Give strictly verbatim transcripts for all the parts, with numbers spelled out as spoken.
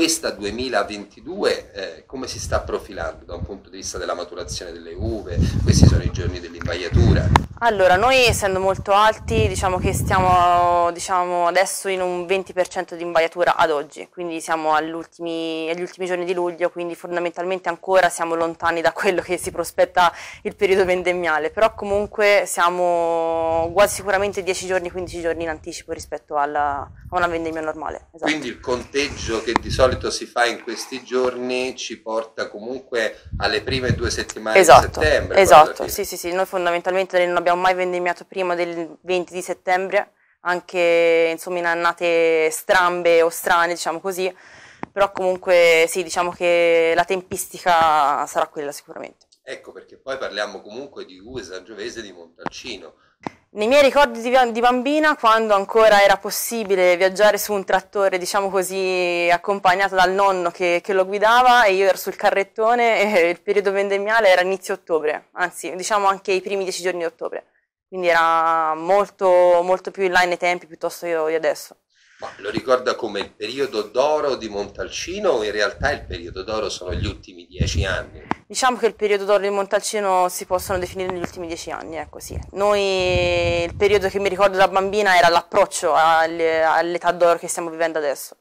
questa duemilaventidue eh, come si sta profilando da un punto di vista della maturazione delle uve? Questi sono i giorni dell'invaiatura. Allora, noi essendo molto alti, diciamo che stiamo diciamo, adesso in un venti per cento di invaiatura ad oggi, quindi siamo agli ultimi, agli ultimi giorni di luglio, quindi fondamentalmente ancora siamo lontani da quello che si prospetta il periodo vendemmiale, però comunque siamo quasi sicuramente dieci giorni, quindici giorni in anticipo rispetto alla, a una vendemmia normale. Esatto. Quindi il conteggio che di solito si fa in questi giorni ci porta comunque alle prime due settimane esatto, di settembre. Esatto, sì, sì, sì, noi fondamentalmente non abbiamo mai vendemmiato prima del venti di settembre, anche insomma in annate strambe o strane, diciamo così, però comunque sì, diciamo che la tempistica sarà quella sicuramente. Ecco perché poi parliamo comunque di uve sangiovese di Montalcino. Nei miei ricordi di, di bambina, quando ancora era possibile viaggiare su un trattore, diciamo così, accompagnato dal nonno che, che lo guidava e io ero sul carrettone, e il periodo vendemmiale era inizio ottobre, anzi diciamo anche i primi dieci giorni di ottobre, quindi era molto, molto più in là nei tempi piuttosto che di adesso. Ma lo ricorda come il periodo d'oro di Montalcino o in realtà il periodo d'oro sono gli ultimi dieci anni? Diciamo che il periodo d'oro di Montalcino si possono definire negli ultimi dieci anni, ecco sì. Noi, il periodo che mi ricordo da bambina era l'approccio all'età d'oro che stiamo vivendo adesso.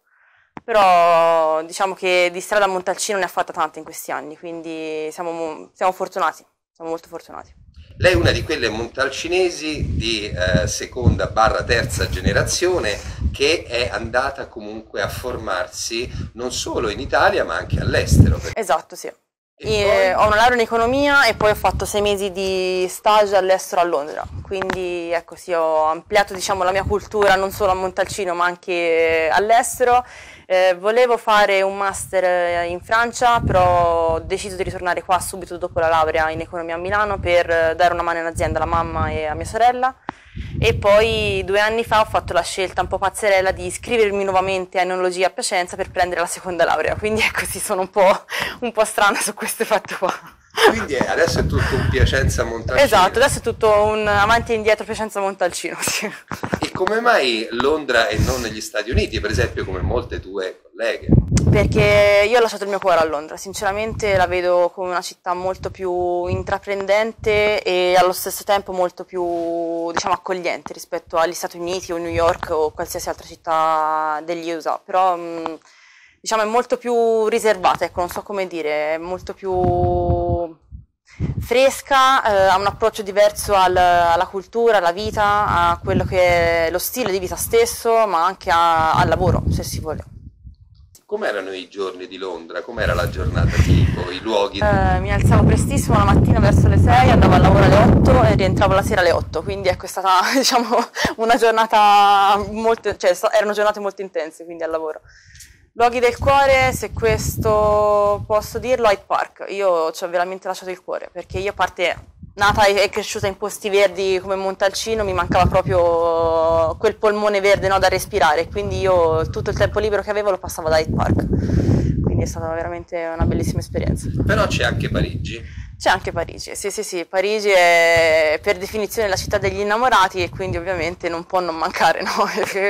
Però diciamo che di strada a Montalcino ne ha fatta tanta in questi anni, quindi siamo, siamo fortunati, siamo molto fortunati. Lei è una di quelle montalcinesi di eh, seconda barra terza generazione che è andata comunque a formarsi non solo in Italia ma anche all'estero. Esatto, sì. Poi... Ho una laurea in economia e poi ho fatto sei mesi di stage all'estero a Londra, quindi ecco sì, ho ampliato diciamo, la mia cultura non solo a Montalcino ma anche all'estero. Eh, volevo fare un master in Francia, però ho deciso di ritornare qua subito dopo la laurea in economia a Milano per dare una mano in azienda alla mamma e a mia sorella. E poi due anni fa ho fatto la scelta un po' pazzerella di iscrivermi nuovamente a enologia a Piacenza per prendere la seconda laurea, quindi ecco sì, sono un po', un po' strana su questo fatto qua. Quindi adesso è tutto un Piacenza-Montalcino. Esatto, adesso è tutto un avanti e indietro Piacenza-Montalcino, sì. E come mai Londra e non negli Stati Uniti, per esempio, come molte tue colleghe? Perché io ho lasciato il mio cuore a Londra, sinceramente la vedo come una città molto più intraprendente e allo stesso tempo molto più, diciamo, accogliente rispetto agli Stati Uniti o New York o qualsiasi altra città degli U S A, però mh, diciamo è molto più riservata, ecco, non so come dire, è molto più fresca, eh, ha un approccio diverso al, alla cultura, alla vita, a quello che è lo stile di vita stesso, ma anche a, al lavoro, se si vuole. Com'erano i giorni di Londra? Com'era la giornata tipo, i luoghi? Eh, mi alzavo prestissimo la mattina verso le sei, andavo al lavoro alle otto e rientravo la sera alle otto, quindi ecco è stata diciamo una giornata molto, cioè erano giornate molto intense quindi al lavoro. Luoghi del cuore, se questo posso dirlo, Hyde Park. Io ci ho veramente lasciato il cuore, perché io a parte nata e cresciuta in posti verdi come Montalcino, mi mancava proprio quel polmone verde, no, da respirare, quindi io tutto il tempo libero che avevo lo passavo ad Hyde Park, quindi è stata veramente una bellissima esperienza. Però c'è anche Parigi. C'è anche Parigi, sì sì sì, Parigi è per definizione la città degli innamorati e quindi ovviamente non può non mancare, no?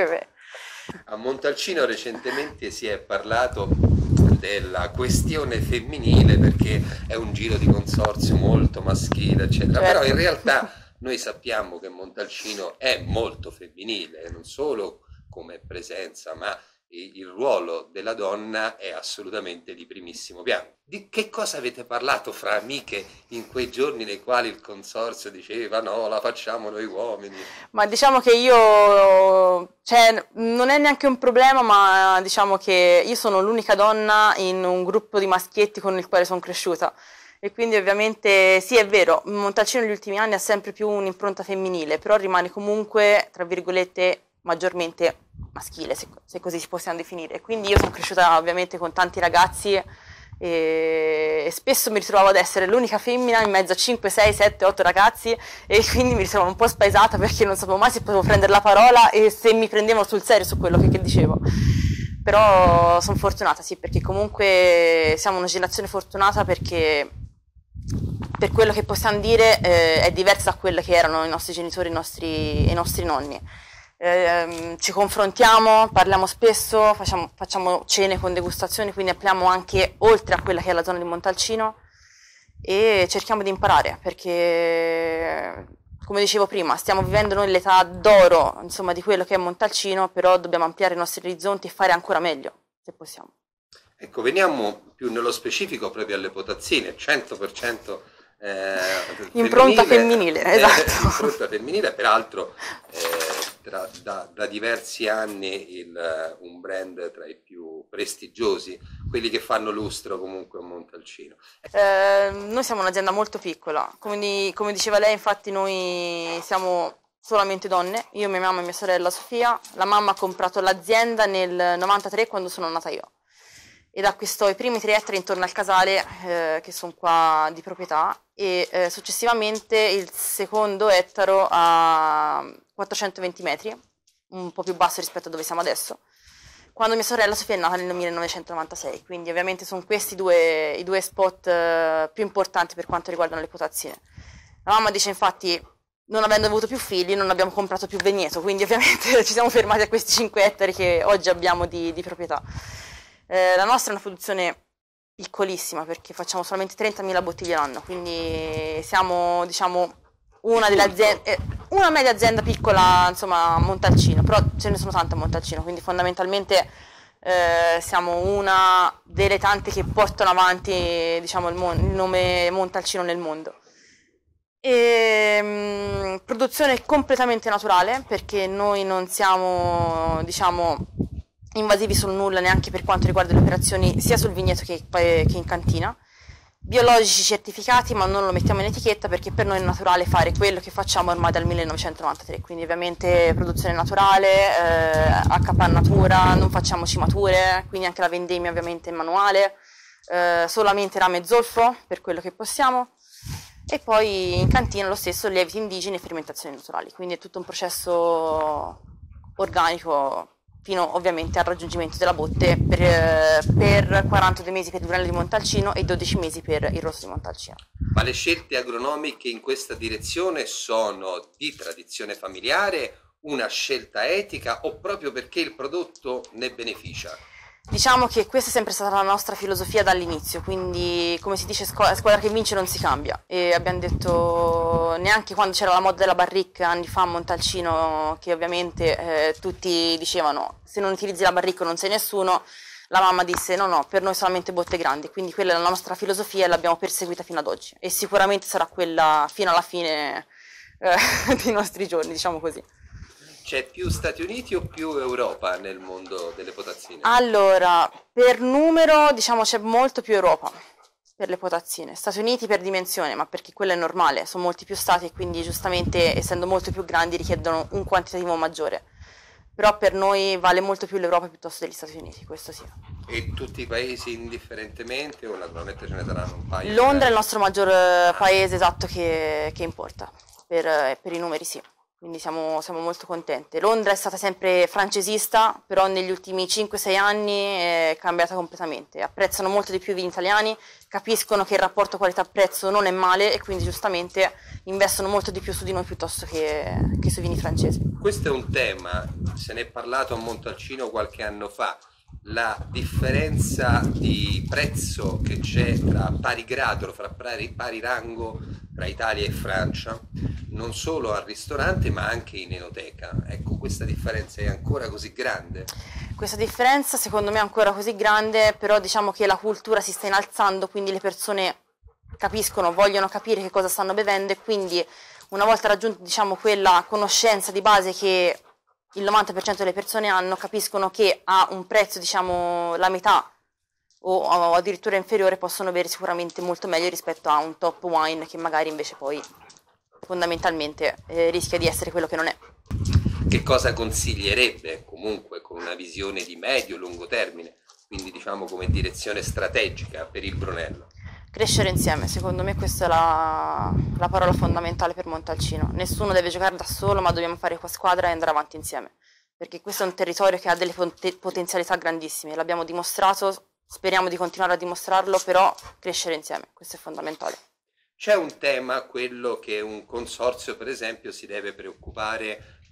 A Montalcino recentemente si è parlato della questione femminile perché è un giro di consorzio molto maschile, eccetera. Certo. Però in realtà noi sappiamo che Montalcino è molto femminile, non solo come presenza, ma il ruolo della donna è assolutamente di primissimo piano. Di che cosa avete parlato fra amiche in quei giorni nei quali il consorzio diceva no, la facciamo noi uomini? Ma diciamo che io, cioè, non è neanche un problema, ma diciamo che io sono l'unica donna in un gruppo di maschietti con il quale sono cresciuta. E quindi ovviamente sì, è vero, Montalcino negli ultimi anni ha sempre più un'impronta femminile, però rimane comunque, tra virgolette, maggiormente maschile, se, se così si possiamo definire. Quindi io sono cresciuta ovviamente con tanti ragazzi e, e spesso mi ritrovavo ad essere l'unica femmina in mezzo a cinque, sei, sette, otto ragazzi e quindi mi ritrovavo un po' spaesata perché non sapevo mai se potevo prendere la parola e se mi prendevano sul serio su quello che, che dicevo. Però sono fortunata, sì, perché comunque siamo una generazione fortunata perché per quello che possiamo dire eh, è diversa da quello che erano i nostri genitori e i nostri, i nostri nonni. eh, ci confrontiamo, parliamo spesso, facciamo, facciamo cene con degustazioni, quindi apriamo anche oltre a quella che è la zona di Montalcino e cerchiamo di imparare, perché come dicevo prima, stiamo vivendo noi l'età d'oro, insomma, di quello che è Montalcino, però dobbiamo ampliare i nostri orizzonti e fare ancora meglio, se possiamo. Ecco, veniamo più nello specifico proprio alle potazzine, cento per cento eh, impronta femminile, eh, esatto. Impronta femminile, peraltro eh, tra, da, da diversi anni il, un brand tra i più prestigiosi, quelli che fanno lustro comunque a Montalcino. Eh, noi siamo un'azienda molto piccola, come, di, come diceva lei, infatti noi siamo solamente donne, io, mia mamma e mia sorella Sofia. La mamma ha comprato l'azienda nel novantatré, quando sono nata io, ed acquistò i primi tre ettari intorno al casale, eh, che sono qua di proprietà, e eh, successivamente il secondo ettaro a quattrocentoventi metri, un po' più basso rispetto a dove siamo adesso, quando mia sorella Sofia è nata nel millenovecentonovantasei, quindi ovviamente sono questi due, i due spot eh, più importanti per quanto riguardano le quotazioni. La mamma dice infatti, non avendo avuto più figli non abbiamo comprato più vigneto, quindi ovviamente ci siamo fermati a questi cinque ettari che oggi abbiamo di, di proprietà. Eh, la nostra è una produzione piccolissima, perché facciamo solamente trentamila bottiglie l'anno, quindi siamo, diciamo, una delle aziende, eh, una media azienda piccola, insomma, a Montalcino, però ce ne sono tante a Montalcino, quindi fondamentalmente eh, siamo una delle tante che portano avanti, diciamo, il, mon- il nome Montalcino nel mondo. E, mh, produzione completamente naturale, perché noi non siamo, diciamo, invasivi sul nulla, neanche per quanto riguarda le operazioni sia sul vigneto che, che in cantina. Biologici certificati, ma non lo mettiamo in etichetta perché per noi è naturale fare quello che facciamo ormai dal millenovecentonovantatré, quindi ovviamente produzione naturale, eh, acca pannatura, non facciamo cimature, quindi anche la vendemmia ovviamente è manuale, eh, solamente rame e zolfo per quello che possiamo, e poi in cantina lo stesso lieviti indigeni e fermentazioni naturali, quindi è tutto un processo organico fino ovviamente al raggiungimento della botte per, per quarantadue mesi per il Brunello di Montalcino e dodici mesi per il Rosso di Montalcino. Ma le scelte agronomiche in questa direzione sono di tradizione familiare, una scelta etica o proprio perché il prodotto ne beneficia? Diciamo che questa è sempre stata la nostra filosofia dall'inizio, quindi come si dice, squadra che vince non si cambia, e abbiamo detto, neanche quando c'era la moda della barrique anni fa a Montalcino, che ovviamente eh, tutti dicevano se non utilizzi la barrique non sei nessuno, la mamma disse no no, per noi solamente botte grandi, quindi quella è la nostra filosofia e l'abbiamo perseguita fino ad oggi, e sicuramente sarà quella fino alla fine eh, dei nostri giorni, diciamo così. C'è più Stati Uniti o più Europa nel mondo delle potazzine? Allora, per numero diciamo c'è molto più Europa per le potazzine, Stati Uniti per dimensione, ma perché quello è normale, sono molti più stati e quindi giustamente essendo molto più grandi richiedono un quantitativo maggiore, però per noi vale molto più l'Europa piuttosto degli Stati Uniti, questo sì. E tutti i paesi indifferentemente o naturalmente ce ne saranno un paio? Londra è il nostro maggior paese esatto che, che importa, per, per i numeri sì. Quindi siamo, siamo molto contenti. Londra è stata sempre francesista, però negli ultimi cinque sei anni è cambiata completamente. Apprezzano molto di più i vini italiani, capiscono che il rapporto qualità-prezzo non è male e quindi giustamente investono molto di più su di noi piuttosto che, che sui vini francesi. Questo è un tema, se ne è parlato a Montalcino qualche anno fa, la differenza di prezzo che c'è tra pari grado, fra pari, pari rango tra Italia e Francia, non solo al ristorante ma anche in enoteca. Ecco, questa differenza è ancora così grande? Questa differenza secondo me è ancora così grande, però diciamo che la cultura si sta innalzando, quindi le persone capiscono, vogliono capire che cosa stanno bevendo, e quindi una volta raggiunta diciamo quella conoscenza di base che il novanta per cento delle persone hanno, capiscono che a un prezzo diciamo la metà o addirittura inferiore possono bere sicuramente molto meglio rispetto a un top wine che magari invece poi fondamentalmente eh, rischia di essere quello che non è. Che cosa consiglierebbe comunque con una visione di medio-lungo termine, quindi diciamo come direzione strategica per il Brunello? Crescere insieme, secondo me questa è la, la parola fondamentale per Montalcino. Nessuno deve giocare da solo, ma dobbiamo fare qua squadra e andare avanti insieme, perché questo è un territorio che ha delle potenzialità grandissime, l'abbiamo dimostrato, speriamo di continuare a dimostrarlo, però crescere insieme, questo è fondamentale. C'è un tema, quello che un consorzio per esempio si deve preoccupare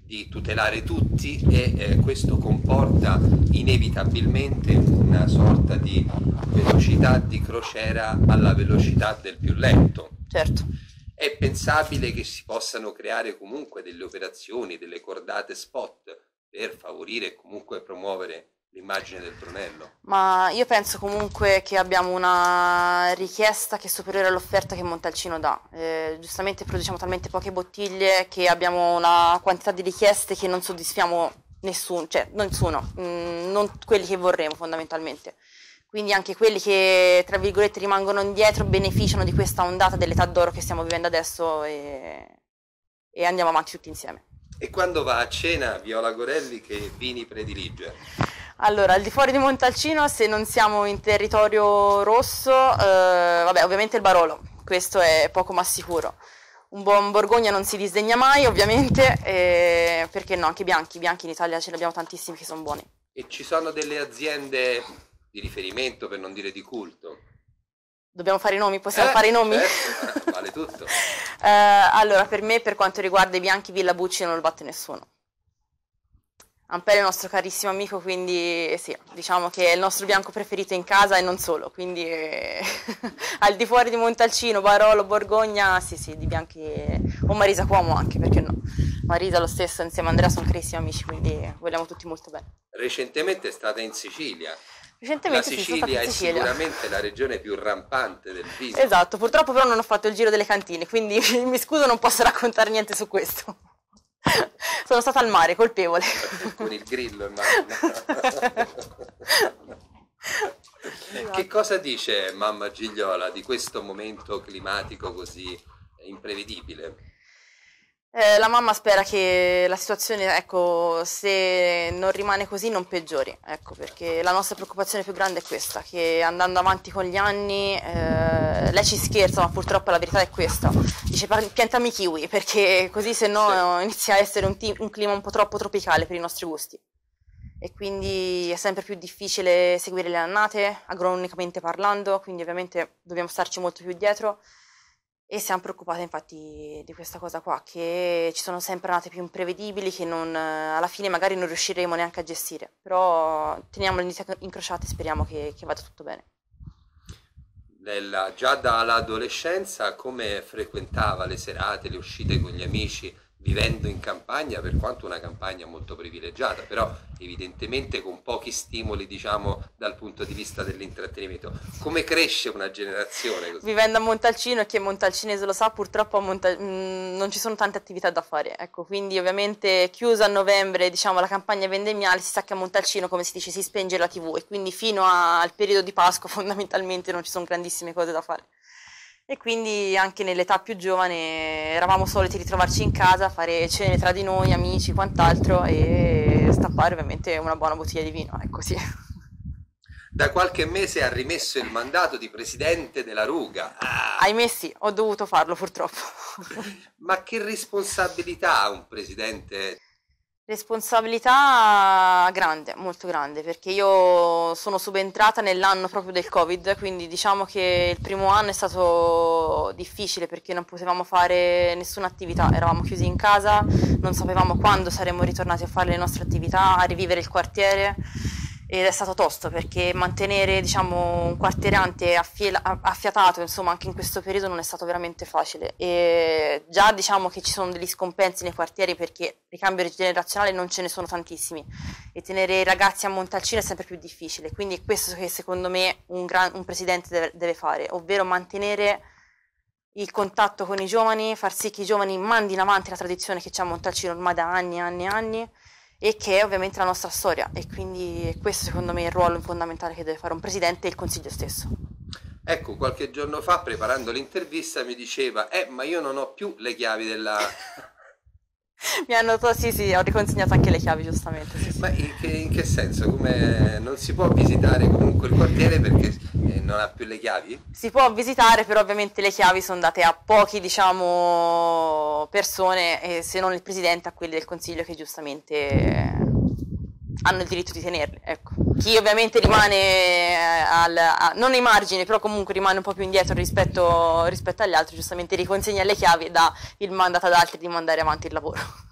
di tutelare tutti e eh, questo comporta inevitabilmente una sorta di velocità di crociera alla velocità del più lento. Certo. È pensabile che si possano creare comunque delle operazioni, delle cordate spot per favorire e comunque promuovere l'immagine del Brunello? Ma io penso comunque che abbiamo una richiesta che è superiore all'offerta che Montalcino dà. Eh, giustamente produciamo talmente poche bottiglie che abbiamo una quantità di richieste che non soddisfiamo nessuno, cioè nessuno, mh, non quelli che vorremmo fondamentalmente. Quindi anche quelli che, tra virgolette, rimangono indietro beneficiano di questa ondata dell'età d'oro che stiamo vivendo adesso e, e andiamo avanti tutti insieme. E quando va a cena Viola Gorelli che vini predilige? Allora, al di fuori di Montalcino, se non siamo in territorio rosso, eh, vabbè, ovviamente il Barolo, questo è poco ma sicuro. Un buon Borgogna non si disdegna mai, ovviamente, eh, perché no, anche i bianchi, i bianchi in Italia ce ne abbiamo tantissimi che sono buoni. E ci sono delle aziende di riferimento, per non dire di culto? Dobbiamo fare i nomi? Possiamo eh, fare i nomi? Certo, vale tutto. eh, allora, per me, per quanto riguarda i bianchi, Villa Bucci non lo batte nessuno. Ampere è il nostro carissimo amico, quindi sì, diciamo che è il nostro bianco preferito in casa e non solo, quindi eh, al di fuori di Montalcino, Barolo, Borgogna, sì sì, di bianchi, o Marisa Cuomo anche, perché no? Marisa lo stesso, insieme a Andrea sono carissimi amici, quindi vogliamo tutti molto bene. Recentemente è stata in Sicilia. Recentemente la sì, Sicilia in è Sicilia. Sicuramente la regione più rampante del vino. Esatto, purtroppo però non ho fatto il giro delle cantine, quindi mi scuso, non posso raccontare niente su questo. Sono stata al mare, colpevole. Con il grillo, immagino. Che cosa dice mamma Gigliola di questo momento climatico così imprevedibile? Eh, la mamma spera che la situazione, ecco, se non rimane così non peggiori, ecco, perché la nostra preoccupazione più grande è questa, che andando avanti con gli anni, eh, lei ci scherza, ma purtroppo la verità è questa, dice piantami kiwi, perché così se no sì. Inizia a essere un, un clima un po' troppo tropicale per i nostri gusti. E quindi è sempre più difficile seguire le annate, agronomicamente parlando, quindi ovviamente dobbiamo starci molto più dietro. E siamo preoccupati infatti di questa cosa qua, che ci sono sempre annate più imprevedibili che non, alla fine magari non riusciremo neanche a gestire, però teniamo le dita incrociate e speriamo che, che vada tutto bene. Nella, già dall'adolescenza come frequentava le serate, le uscite con gli amici, vivendo in campagna, per quanto una campagna molto privilegiata, però evidentemente con pochi stimoli, diciamo, dal punto di vista dell'intrattenimento. Come cresce una generazione così? Vivendo a Montalcino, e chi è montalcinese lo sa, purtroppo a Monta- mh, non ci sono tante attività da fare, ecco, quindi ovviamente chiusa a novembre, diciamo, la campagna vendemmiale, si sa che a Montalcino, come si dice, si spenge la tivù e quindi fino a, al periodo di Pasqua fondamentalmente non ci sono grandissime cose da fare. E quindi anche nell'età più giovane eravamo soliti ritrovarci in casa, fare cene tra di noi, amici, quant'altro, e stappare ovviamente una buona bottiglia di vino, ecco sì. Da qualche mese ha rimesso il mandato di presidente della Ruga. Ah. Ahimè sì, ho dovuto farlo purtroppo. Ma che responsabilità ha un presidente? Responsabilità grande, molto grande, perché io sono subentrata nell'anno proprio del Covid, quindi diciamo che il primo anno è stato difficile perché non potevamo fare nessuna attività, eravamo chiusi in casa, non sapevamo quando saremmo ritornati a fare le nostre attività, a rivivere il quartiere, ed è stato tosto perché mantenere, diciamo, un quartierante affiatato, insomma, anche in questo periodo non è stato veramente facile. E già diciamo che ci sono degli scompensi nei quartieri perché ricambio generazionale non ce ne sono tantissimi e tenere i ragazzi a Montalcino è sempre più difficile, quindi è questo che secondo me un, gran, un presidente deve, deve fare, ovvero mantenere il contatto con i giovani, far sì che i giovani mandino avanti la tradizione che c'è a Montalcino ormai da anni e anni e anni, e che è ovviamente la nostra storia, e quindi questo secondo me è il ruolo fondamentale che deve fare un presidente e il consiglio stesso. Ecco, qualche giorno fa preparando l'intervista mi diceva eh ma io non ho più le chiavi della... Mi hanno detto sì sì, ho riconsegnato anche le chiavi giustamente. Sì, sì. Ma in che, in che senso? Come non si può visitare comunque il quartiere perché eh, non ha più le chiavi? Si può visitare, però ovviamente le chiavi sono date a pochi, diciamo, persone, e se non il presidente a quelli del consiglio che giustamente hanno il diritto di tenerle, ecco. Chi ovviamente rimane al, a, non ai margini, però comunque rimane un po' più indietro rispetto, rispetto agli altri, giustamente riconsegna le chiavi e dà il mandato ad altri di mandare avanti il lavoro.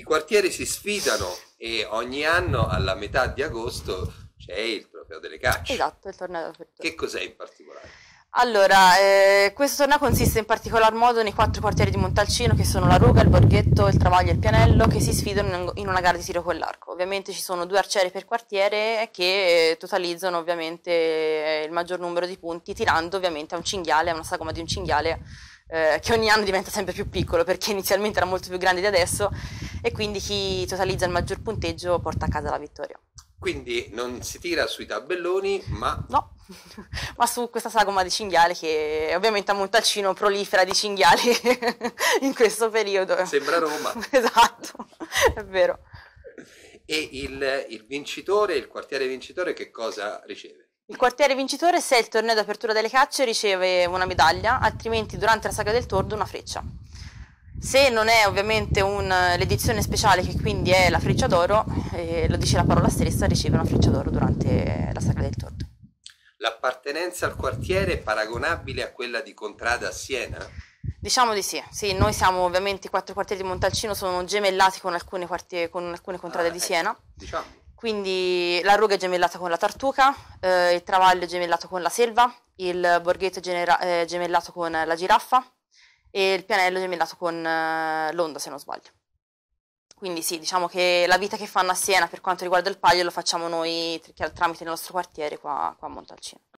quartieri si sfidano e ogni anno alla metà di agosto c'è il Trofeo delle Cacce. Esatto, il torneo dell'apertura. Che cos'è in particolare? Allora, eh, questo torneo consiste in particolar modo nei quattro quartieri di Montalcino, che sono la Ruga, il Borghetto, il Travaglio e il Pianello, che si sfidano in una gara di tiro con l'arco. Ovviamente ci sono due arcieri per quartiere che totalizzano ovviamente il maggior numero di punti, tirando ovviamente a un cinghiale, a una sagoma di un cinghiale, eh, che ogni anno diventa sempre più piccolo, perché inizialmente era molto più grande di adesso, e quindi chi totalizza il maggior punteggio porta a casa la vittoria. Quindi non si tira sui tabelloni, ma... No, ma su questa sagoma di cinghiale che ovviamente a Montalcino prolifera di cinghiali in questo periodo. Sembra Roma. Esatto, è vero. E il, il vincitore, il quartiere vincitore, che cosa riceve? Il quartiere vincitore, se è il torneo d'apertura delle cacce, riceve una medaglia, altrimenti durante la sagra del tordo una freccia. Se non è ovviamente l'edizione speciale, che quindi è la freccia d'oro, eh, lo dice la parola stessa, riceve una freccia d'oro durante la sagra del tordo. L'appartenenza al quartiere è paragonabile a quella di Contrada a Siena? Diciamo di sì, sì, noi siamo ovviamente i quattro quartieri di Montalcino, sono gemellati con alcune, quartier con alcune contrade ah, di Siena, ecco, diciamo. Quindi la Ruga è gemellata con la Tartuca, eh, il Travaglio è gemellato con la Selva, il Borghetto è gemellato con la Giraffa e il Pianello è gemellato con eh, l'Onda, se non sbaglio. Quindi sì, diciamo che la vita che fanno a Siena per quanto riguarda il Paglio lo facciamo noi tramite il nostro quartiere qua, qua a Montalcino.